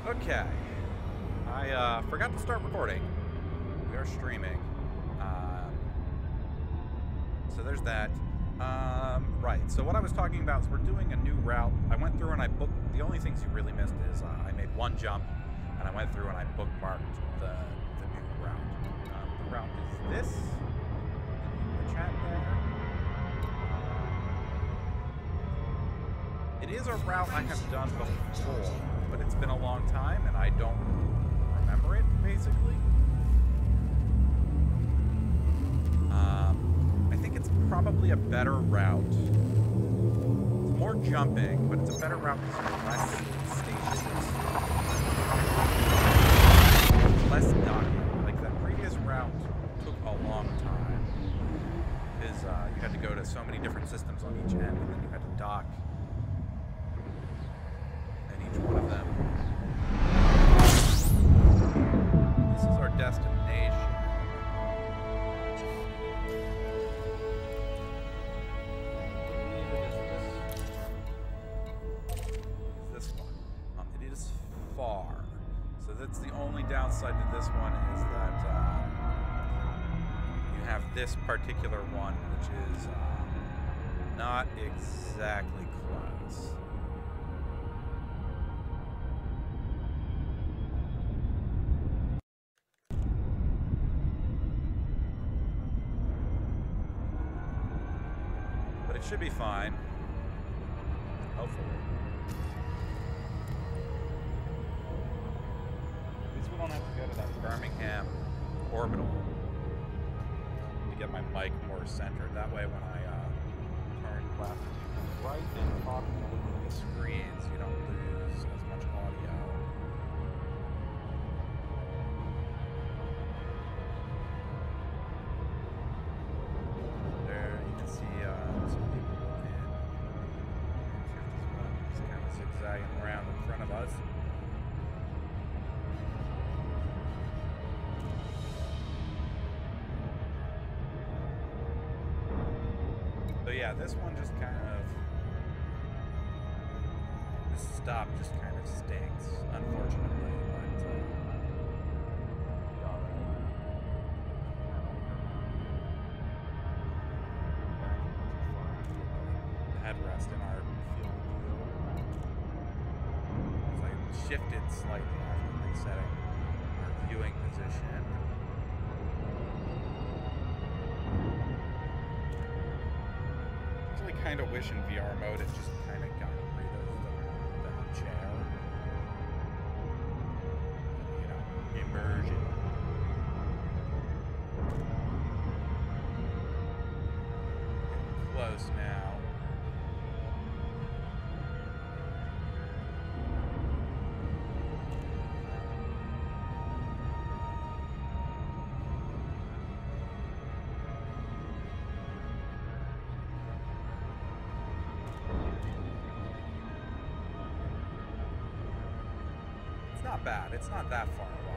Okay. I forgot to start recording. We are streaming. So there's that. Right, so what I was talking about is we're doing a new route. I went through and I booked... The only things you really missed is I made one jump, and I went through and I bookmarked the new route. The route is this. The chat there. It is a route I have done before, but it's been a long time, and I don't remember it, basically. I think it's probably a better route. It's more jumping, but it's a better route because there's less stations. Less docking. Like, that previous route took a long time. Because you had to go to so many different systems on each end, and then you had to dock in each one of them. This is our destination. This one. It is far. So that's the only downside to this one is that you have this particular one, which is not exactly close. But it should be fine. Hopefully. At least we don't have to go to that Birmingham orbital to get my mic more centered. That way when I turn left to right and talk to the screens, you don't lose as much audio. There you can see some people in shift as well. Just kind of zigzagging around in front of us. So yeah, this one just kind of, this stop just kind of stinks, unfortunately, but the headrest in our field of view. As I shifted slightly after resetting our viewing position. Kind of wish in VR mode it just kind of got rid of the chair. You know, immersion. Getting close now. Not bad. It's not that far away.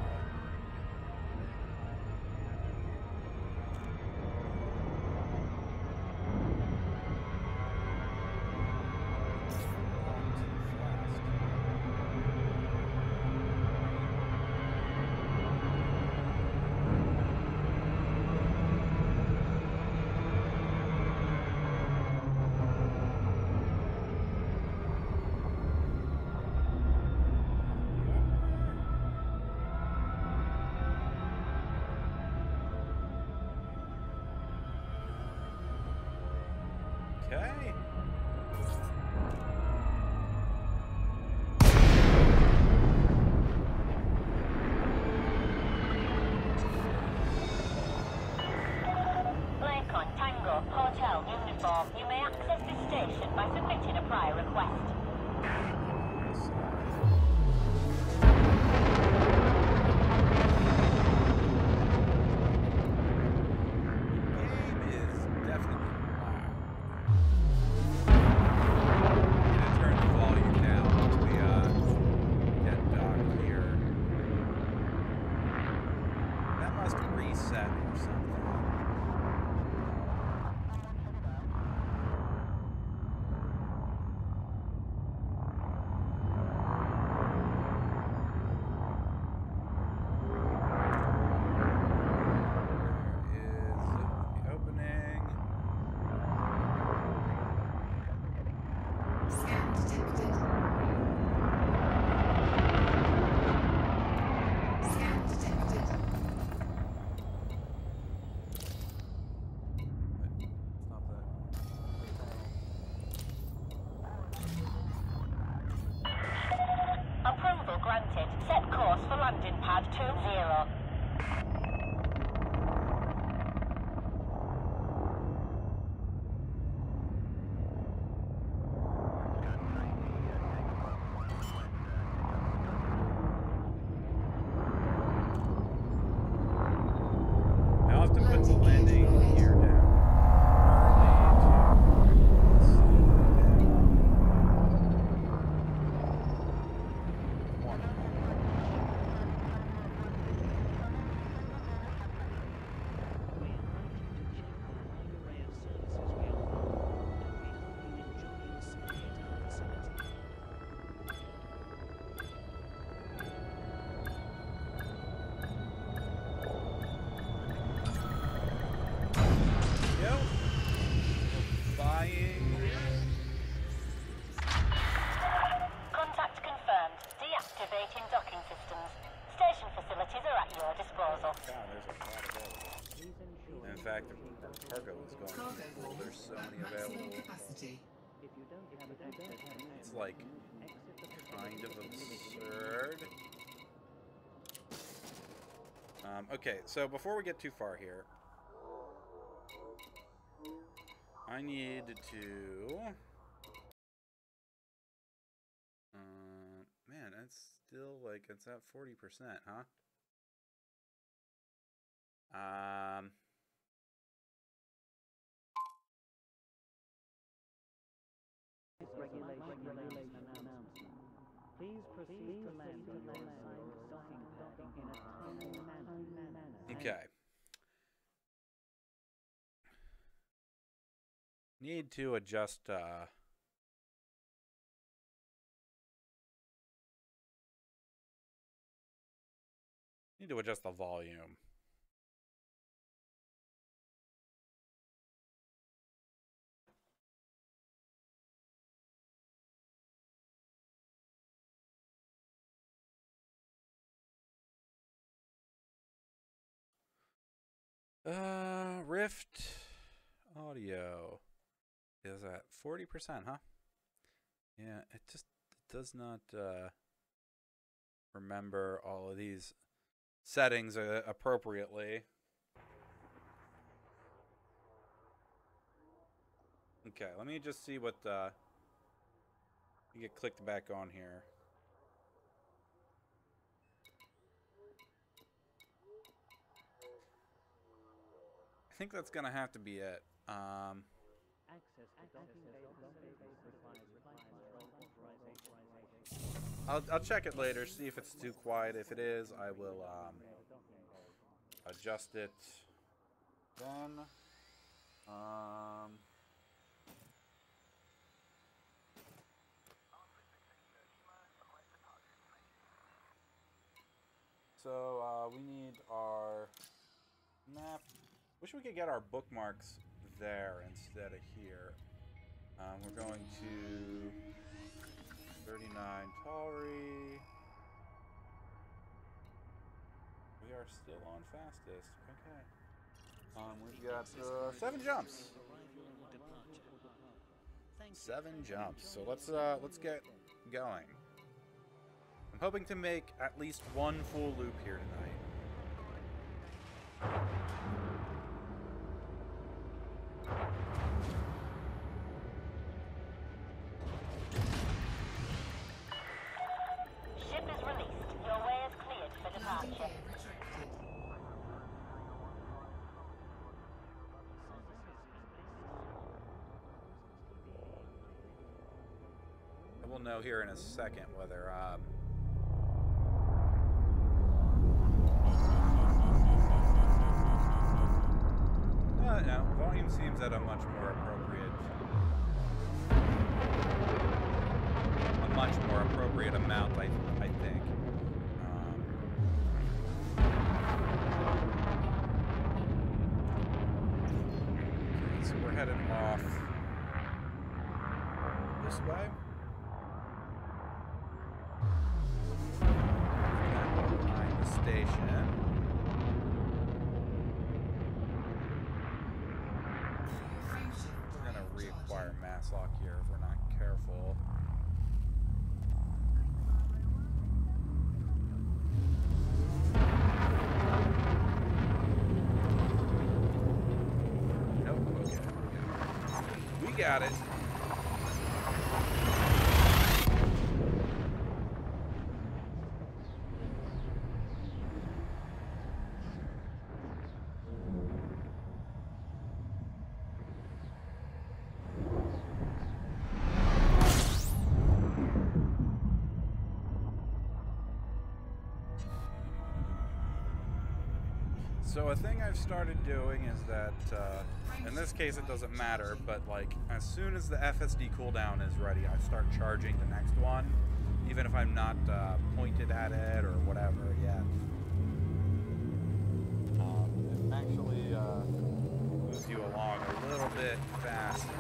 Okay. Lincoln, Tango, Hotel, Uniform. You may access this station by submitting a prior request. landing pad 20. I'll have to put the landing gear down. Contact confirmed. Deactivating docking systems. Station facilities are at your disposal. God, there's a lot available. In fact, our cargo is going full. There's so many available. It's like kind of absurd. Okay, so before we get too far here, I need to... man, that's still like, it's at 40%, huh? Please proceed to land on your assigned docking pad in a timely manner. Okay. Need to adjust, need to adjust the volume. Rift audio is at 40%, huh? Yeah, it does not remember all of these settings appropriately. Okay, let me just see what you get clicked back on here. I think that's gonna have to be it. I'll check it later, see if it's too quiet. If it is, I will adjust it then. So we need our map. Wish we could get our bookmarks there instead of here. We're going to 39 Tallry. We are still on fastest. Okay. We've got 7 jumps. 7 jumps. So let's get going. I'm hoping to make at least one full loop here tonight. Ship is released. Your way is cleared for departure. We'll know here in a second whether no, volume seems at a much more appropriate amount, I think. Okay, so we're headed off this way. Behind the station. We're gonna reacquire mass lock here if we're not careful. got it. So a thing I've started doing is that, in this case it doesn't matter, but like as soon as the FSD cooldown is ready, I start charging the next one, even if I'm not pointed at it or whatever yet. It actually moves you along a little bit faster.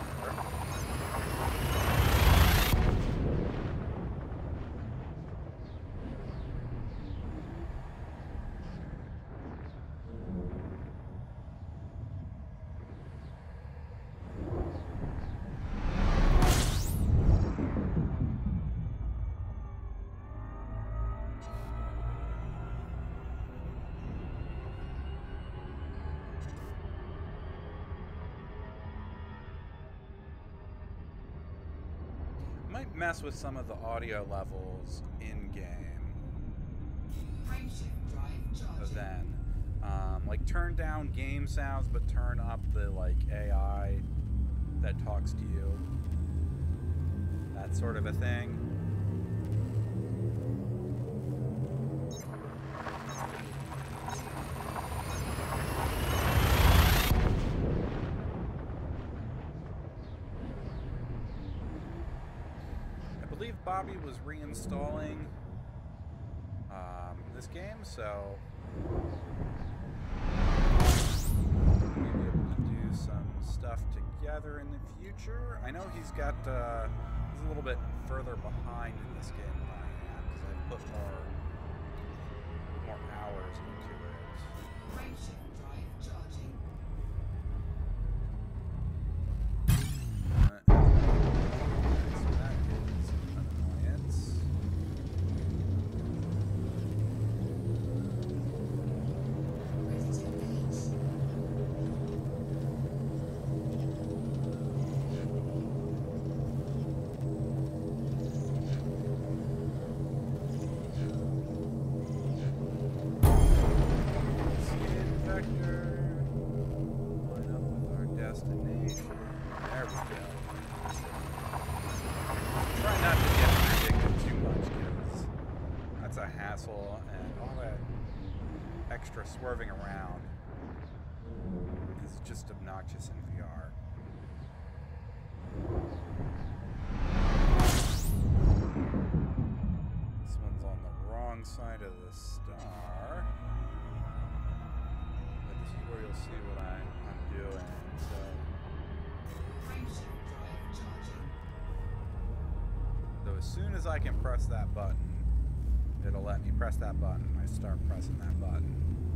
Might mess with some of the audio levels in game. Then, like turn down game sounds, but turn up the like AI that talks to you. That sort of a thing. I believe Bobby was reinstalling this game, so we'll be able to do some stuff together in the future. I know he's got he's a little bit further behind in this game than I am because I've put more hours into it. Frameshift drive charging. So that is an annoyance. Ready to engage. Skin vector. Line up with our destination. There we go. Try not to get predicted too much because that's a hassle, and all that extra swerving around is just obnoxious in VR. This one's on the wrong side of the star. But this is where you'll see what I'm doing. So Frameshift drive charging. as soon as I can press that button, it'll let me press that button. I start pressing that button.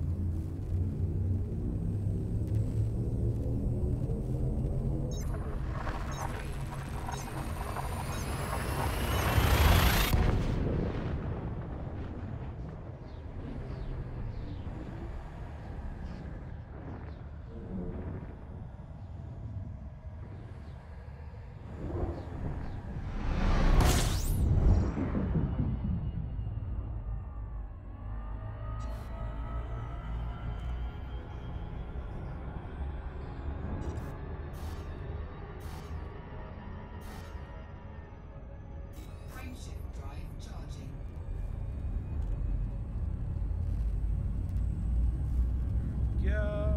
Frameshift drive charging. Go.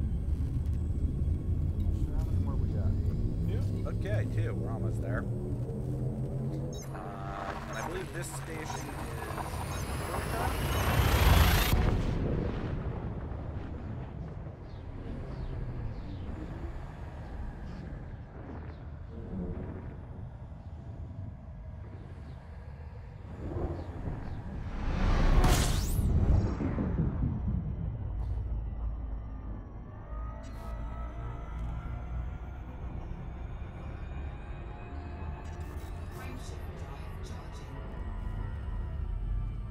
How many more we got? Two? Okay, two. We're almost there. And I believe this station is Kurka? Frameshift drive charging.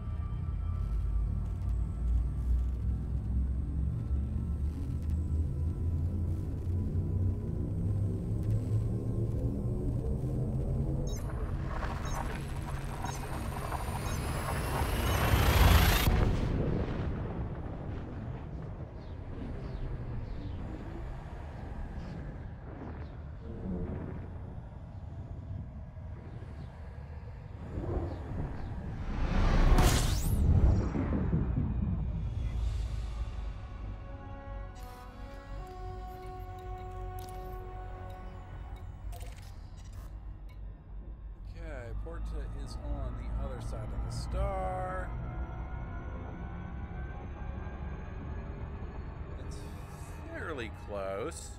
is on the other side of the star. It's fairly close.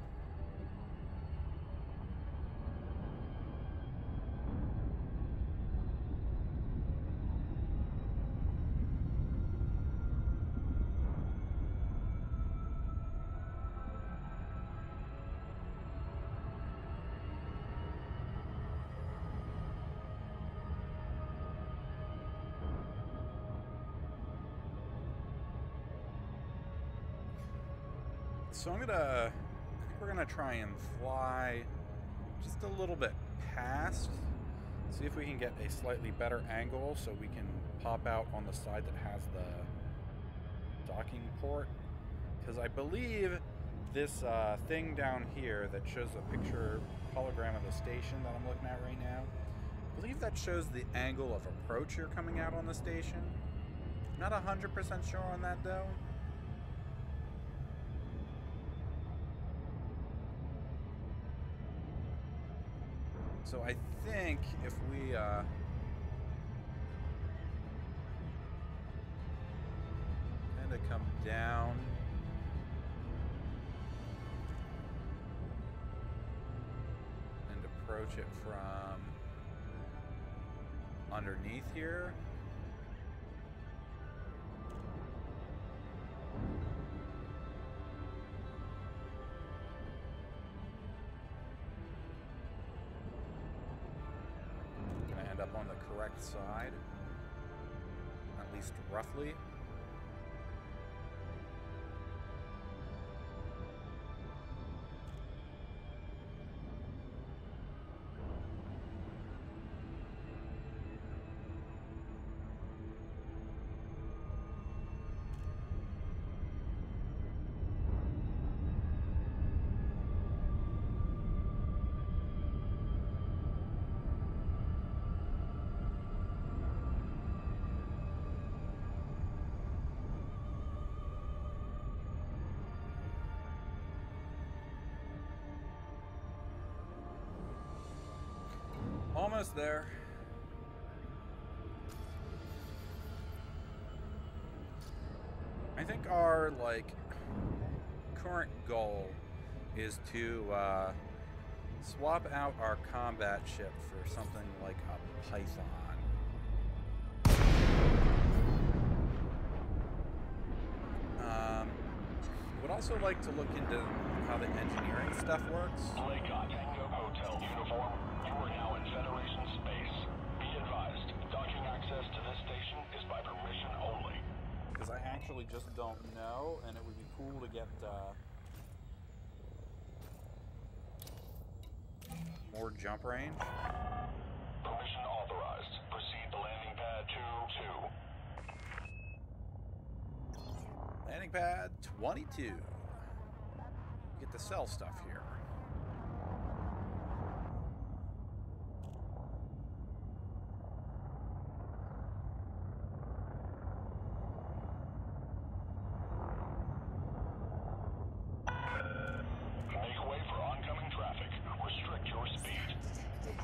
So I think we're gonna try and fly just a little bit past, see if we can get a slightly better angle so we can pop out on the side that has the docking port. Because I believe this thing down here that shows a picture hologram of the station that I'm looking at right now, I believe that shows the angle of approach you're coming out on the station. Not 100% sure on that though. So I think if we kind of come down and approach it from underneath here. Up on the correct side, at least roughly. Almost there. I think our current goal is to swap out our combat ship for something like a Python. Would also like to look into how the engineering stuff works. Blaycott, Tango Hotel uniform. You are now in Federation space. Be advised, docking access to this station is by permission only. Because I actually just don't know, and it would be cool to get more jump range. Permission authorized. Proceed to landing pad 2-2. Landing pad 22. Get to sell stuff here. Make way for oncoming traffic. Restrict your speed. Detected.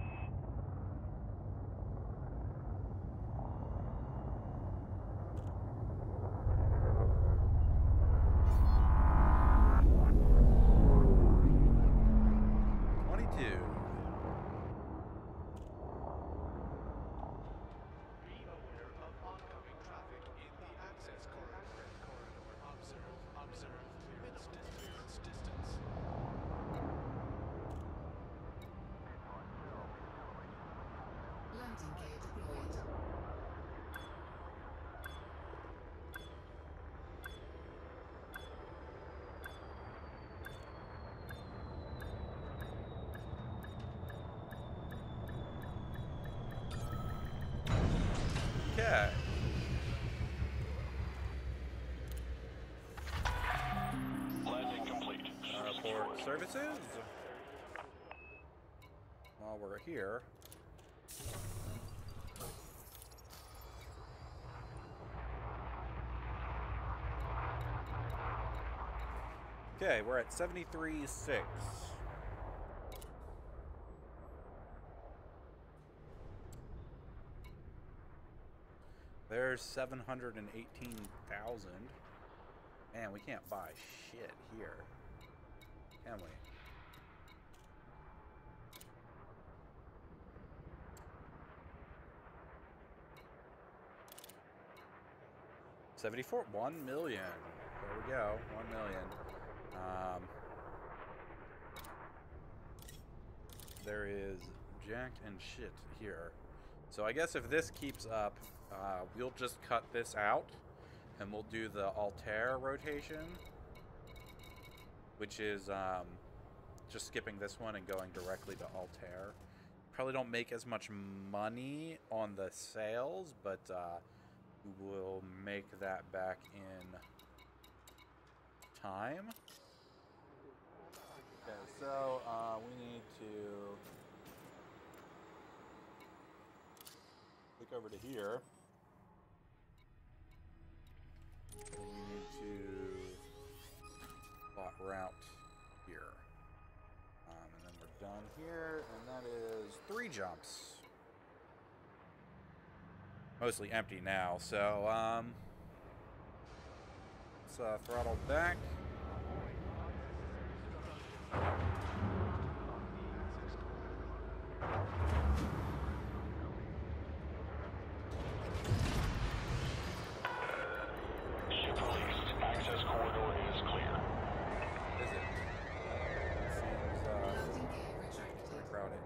Landing gear deployed. Okay. Landing complete. Port services. While we're here. Okay, we're at 73.6. There's 718,000. Man, we can't buy shit here, can we? $74, 1 million. There we go, 1 million. There is jack and shit here. So I guess if this keeps up, we'll just cut this out and we'll do the Altair rotation, which is just skipping this one and going directly to Altair. Probably don't make as much money on the sales, but we will make that back in time. Okay, so we need to click over to here. And we need to plot route here. And then we're done here, and that is 3 jumps. Mostly empty now, so let's throttle back. Ship released. Access corridor is clear. Is it? Seems Landing gear retracted. pretty crowded.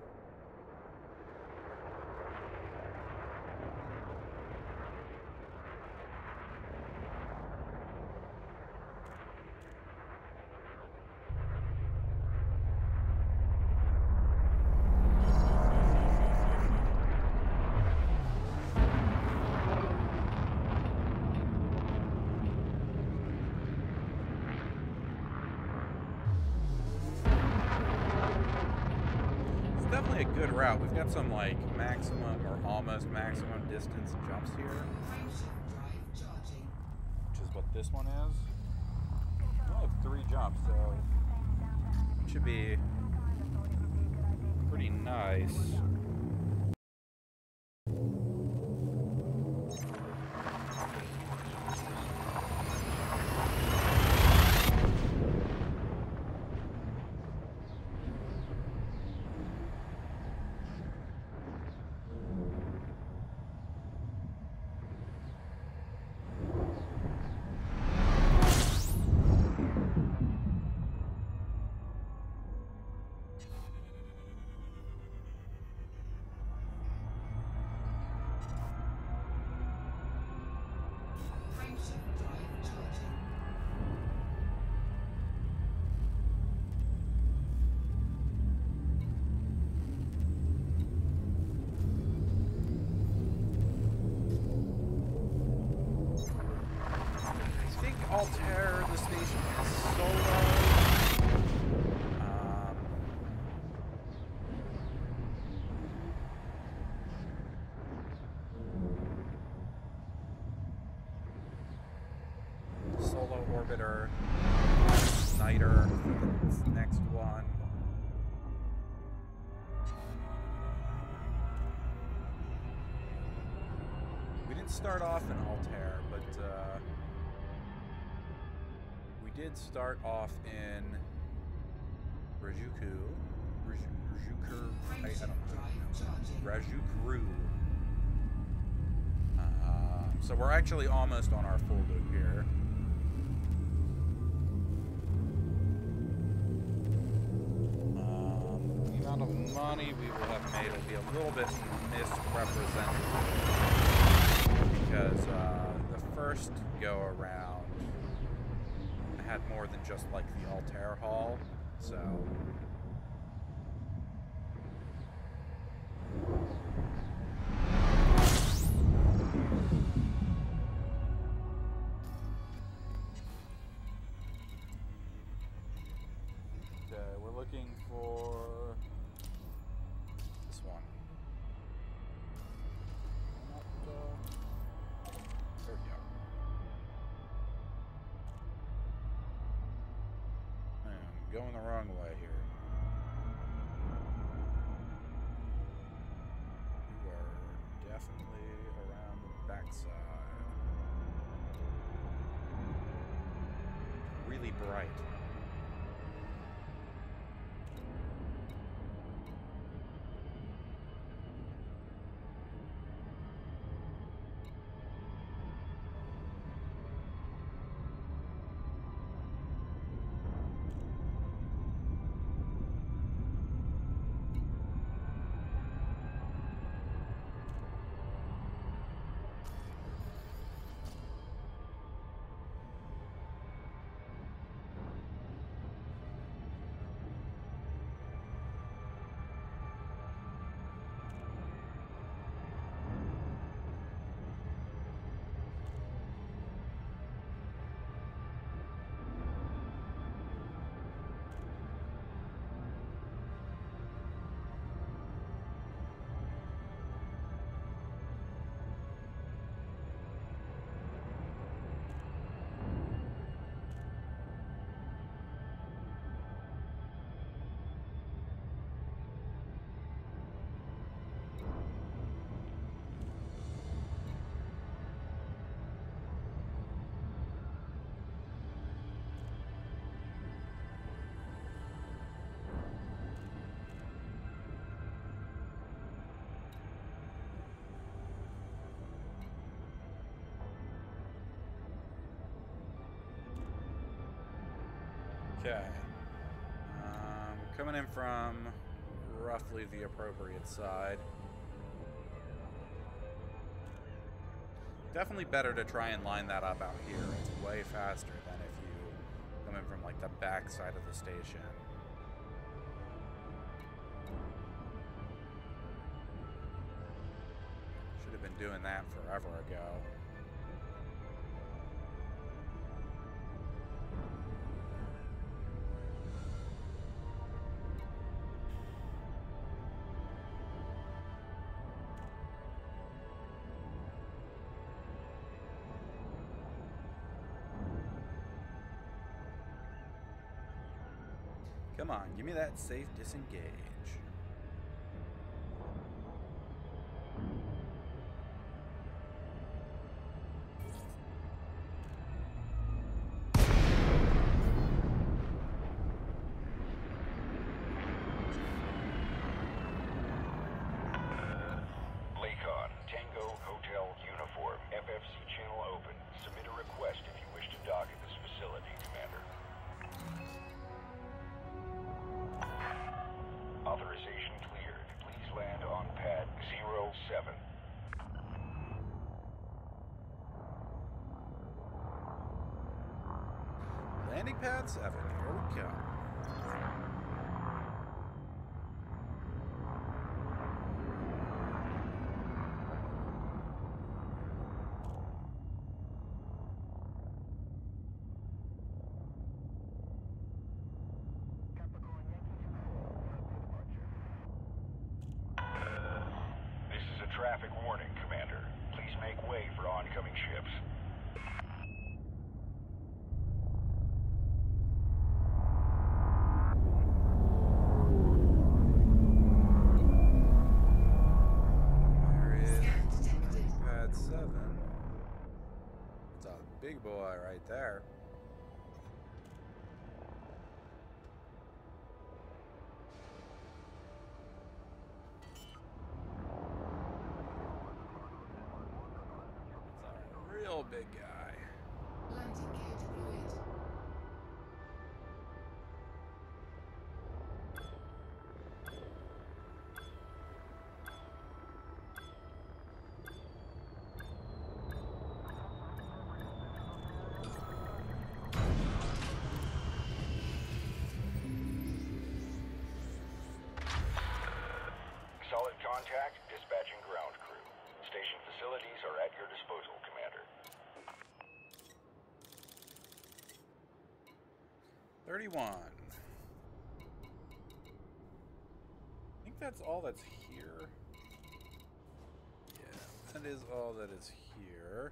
It's definitely a good route. We've got some like maximum or almost maximum distance jumps here, Frameshift drive charging. which is what this one is. We only have 3 jumps, so it should be pretty nice. Frameshift drive charging. I think Altair, the station, is solo. Solo orbiter, Snyder for the next one. We didn't start off in Altair, but we did start off in Rajuku. I Frameshift don't know. drive charging. Rajukru. So we're actually almost on our full loop here. The amount of money we will have made will be a little bit misrepresented because the first go around had more than just like the Altair haul, so. Okay, we're looking for this one. There we go. I'm going the wrong way here. You are definitely around the back backside. Really bright. Okay. Coming in from roughly the appropriate side. Definitely better to try and line that up out here. It's way faster than if you come in from like the back side of the station. Should have been doing that forever ago. Come on, give me that safe disengage. Lakon, Tango Hotel Uniform, FFC channel open. Submit a request if you wish to dock at this facility, Commander. Authorization cleared. Please land on pad 07. Landing pad 7, here we go. This is a traffic warning, Commander. Please make way for oncoming ships. There is Scan detected. pad 7. It's a big boy right there. It's a real big guy. Landing gear deployed. Solid contact, dispatching ground crew. Station facilities are at your disposal, Commander. 31. I think that's all that's here. Yeah, that is all that is here.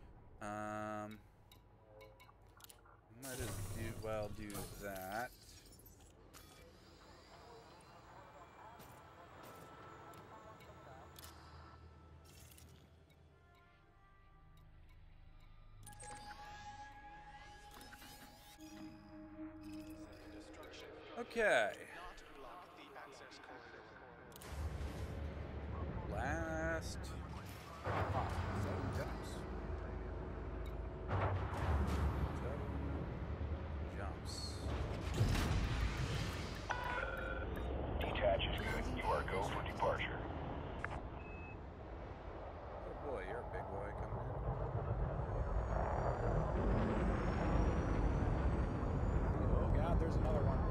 Might as well do that. Okay. Last 7 jumps. 7 jumps. Detach is good. You are go for departure. Oh boy, you're a big boy coming in. Oh god, there's another one.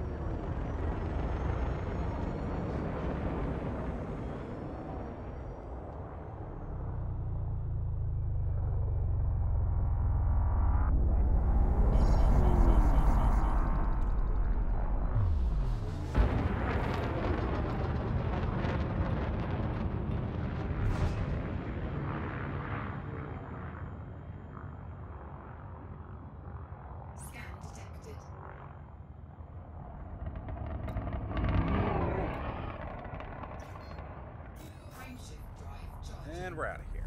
Scan detected. Frameshift drive charging. And we're out of here.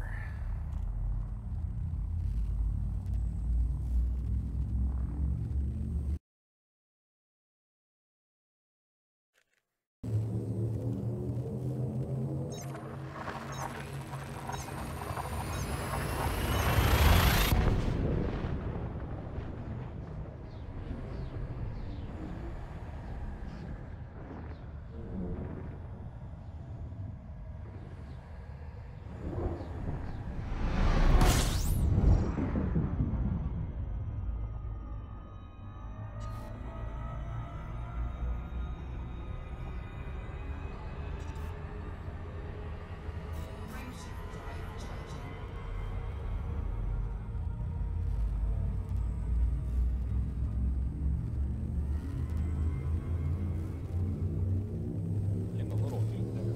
Frameshift drive charging. Getting a little heat there.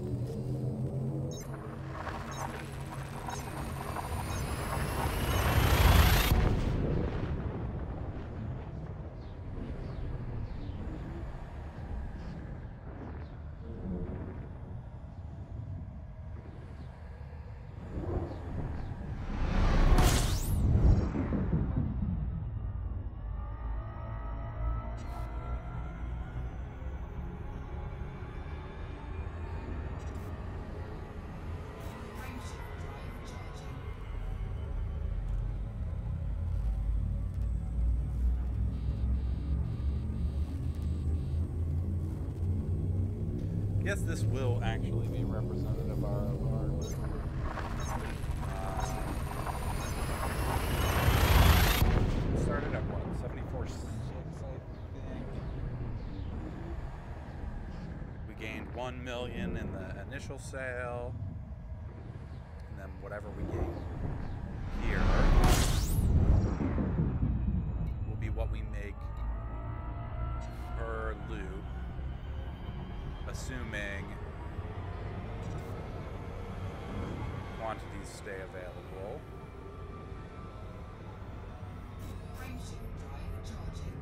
Frameshift drive charging. I guess this will actually be representative of our started at what, 74.6, I think. We gained 1 million in the initial sale, and then whatever we gain here will be what we make per loop, assuming quantities stay available. Frameshift drive charging.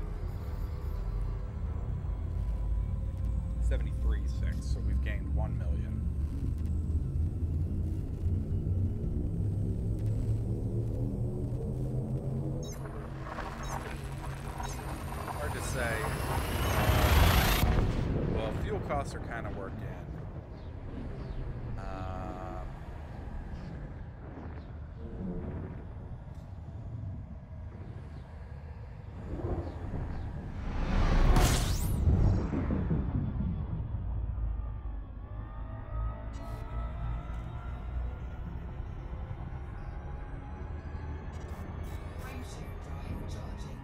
73.6, so we've gained 1 million. Hard to say. Well, fuel costs are kind of worked in. Frameshift drive charging.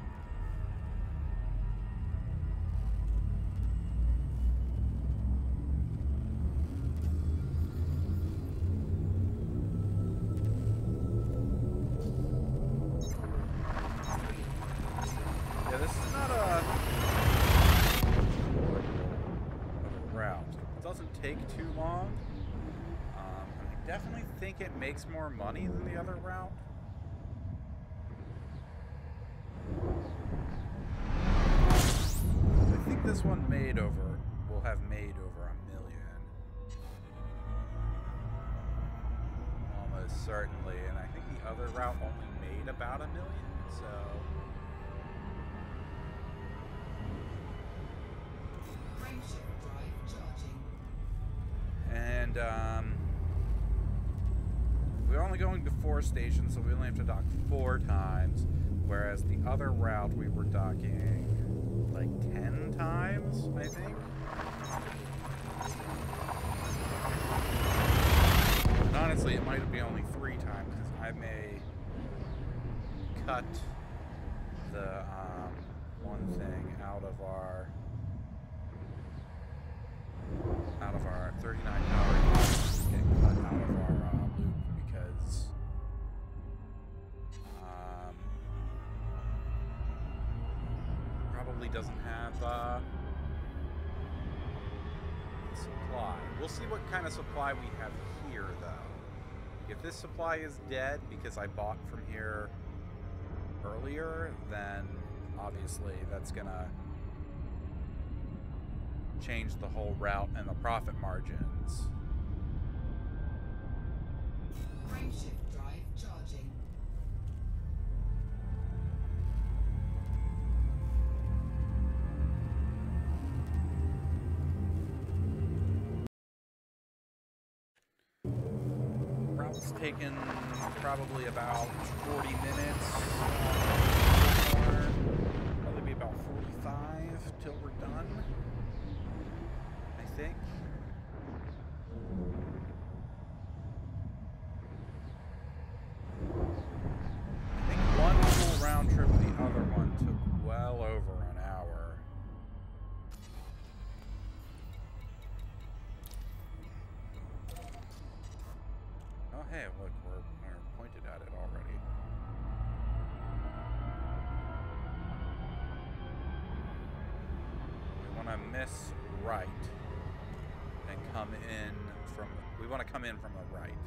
Yeah, this is not a route. It doesn't take too long. I definitely think it makes more money than the other route. I think this one will have made over 1 million. Almost certainly, and I think the other route only made about 1 million, so Frameshift drive charging. And we're only going to 4 stations, so we only have to dock 4 times. Whereas the other route we were docking like 10 times, I think. And honestly, it might be only 3 times, because I may cut the one thing out of our 39 power get cut out of our loop, because probably doesn't have supply. We'll see what kind of supply we have here, though. If this supply is dead because I bought from here earlier, then obviously that's gonna change the whole route and the profit margins. Frameshift drive charging. Route's taken probably about 40 minutes. Probably be about 45 till we're done, I think. I think one full round trip, the other one took well over an hour. Oh, hey, look, we're pointed at it already. We want to miss right and come in from, we want to come in from the right.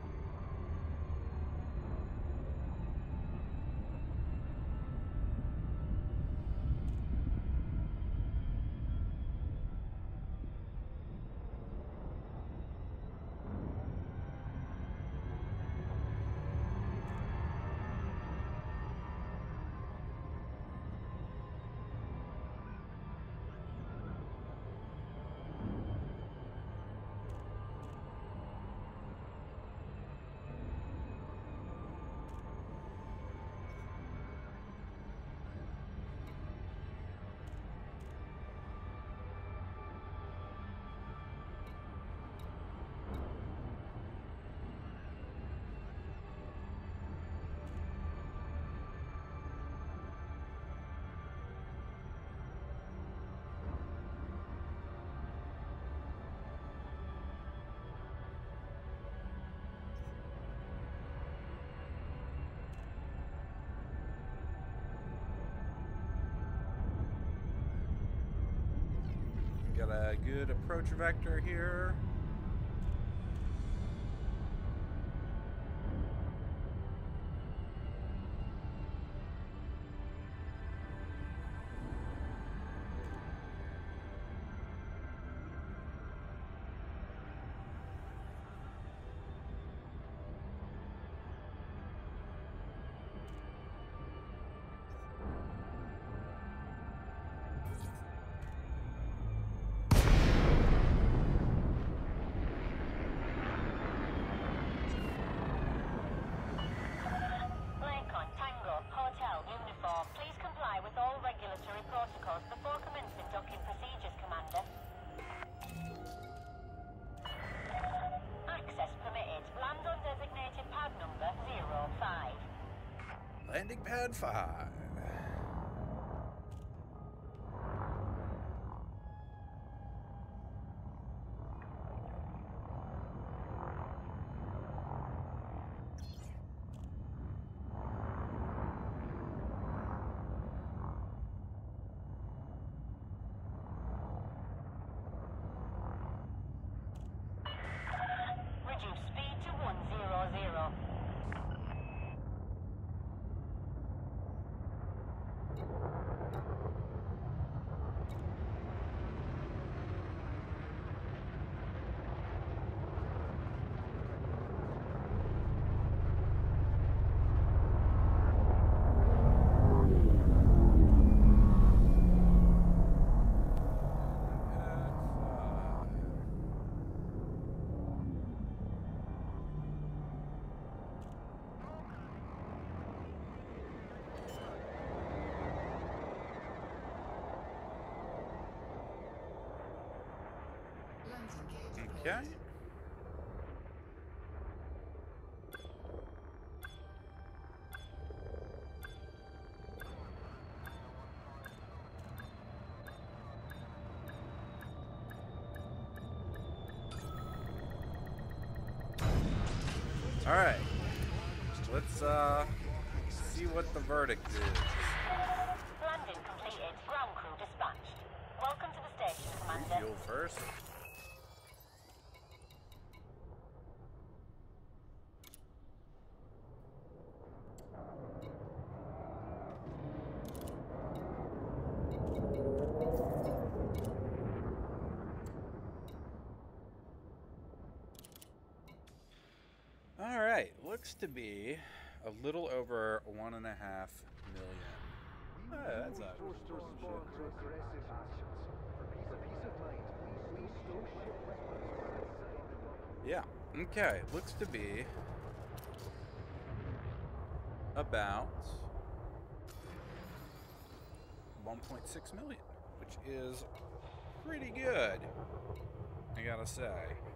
Got a good approach vector here. Lincoln, Tango, Hotel, Uniform. Please comply with all regulatory protocols before commencing docking procedures, Commander. Access permitted. Land on designated pad number 05. Landing pad 5. Reduce speed to 100. Okay. All right. Let's see what the verdict is. Landing completed. Ground crew dispatched. Welcome to the station, Commander. Refuel first. All right, looks to be a little over 1.5 million. That's not yeah. Okay, looks to be about 1.6 million, which is pretty good, I gotta say.